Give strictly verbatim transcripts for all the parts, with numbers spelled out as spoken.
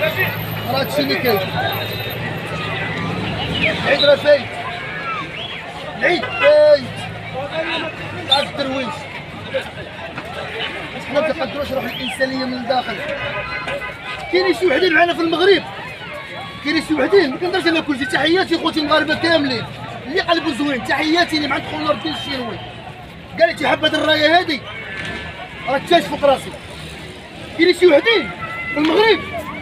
راه هادشي اللي كاين. العيد راه فايت، العيد فايت تاع الدرويش. حنا ما تقدروش روح الانسانيه من الداخل. كاينين شي وحدين معنا في المغرب، كاينين شي وحدين ما كنقدرش انا كلشي. تحياتي خوتي المغاربه كاملين اللي قلبوا زوين، تحياتي اللي مع دخول نور الدين الشينوي. قال لي تيحب هاد الرايه هادي راه تاج فوق راسي. كاينين شي وحدين في المغرب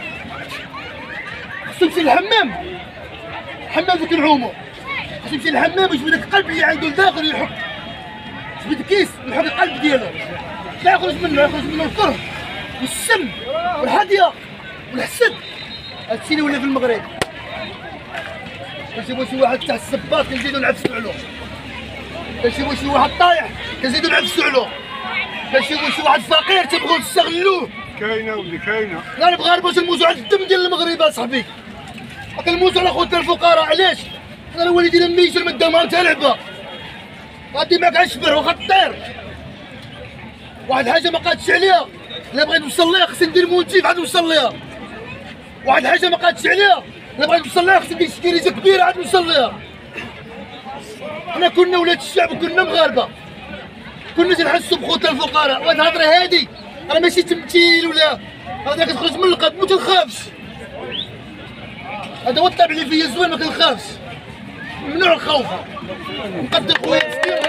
خصو يمشي للحمام، الحمام فيك نعومو، خصو يمشي للحمام باش بداك القلب اللي عنده لداخل يحك، جبد كيس يحك القلب ديالو، لا يخرج منه يخرج منه الكره والسم والحديه والحسد. هادشي اللي ولا في المغرب. كنجيبو شي واحد تاع السباط كنزيدو نعفسو عليه، كنجيبو شي واحد طايح كنزيدو نعفسو عليه، كنجيبو شي واحد فقير تيبغيو نستغلوه. كاينه ولدي كاينه. لا المغاربه تنموتو على الدم ديال المغرب اصاحبي، كنموتو على خوتنا الفقراء. علاش؟ انا والدينا ميتين من الدمار تاع لعبه، غادي معاك على الشبر وغطير. واحد الحاجه ما قادش عليها، الا بغيت نوصل ليها خصني ندير موتيف عاد نوصل ليها. واحد الحاجه ما قادش عليها، الا بغيت نوصل ليها خصني ندير شي كريزه كبيره عاد نوصل ليها. حنا كنا ولاد الشعب وكنا مغاربه، كنا تنحسوا بخوتنا الفقراء. وهاد الهضره هادي راه ماشي تمثيل ولا هذا كتخرج من القلب، ما تنخافش. هذا هو الطبع اللي فيا زوين، ما كنخافش، ممنوع الخوف. نقدر خويا مسكين.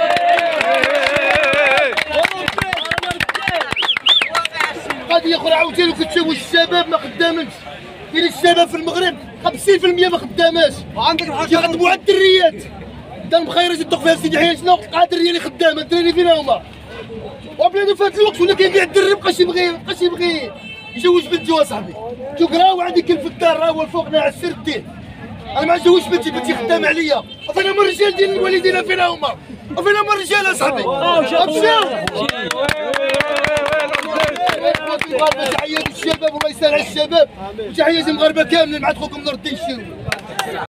قضيه اخرى عاوتاني كتشوف الشباب ما خدامينش. كاين الشباب في المغرب خمسين في المية ما خداماش، وعندك الحاجه يخدموا على الدريات. دا المخيرات يدق فيها سيدي حيان شنو قاع الدريه اللي خدامه، الدراري فين هما؟ وبلادو في هذا الوقت ولا كيبيع الدري مابقاش يبغي مابقاش يبغي يجوز بنتو اصاحبي. شوف راه وعندي كلب في الدار، راه هو الفوق ناعس سير الدين. انا ما نجوزش بنتي، بنتي خدامه عليا. فين هما الرجال ديال الوالدين؟ فين هما؟ فين هما الرجال اصاحبي؟ مشاو. تحياتي الشباب والله يسهل على الشباب، وتحياتي المغاربه كاملين مع خوكم نور الدين الشينوي.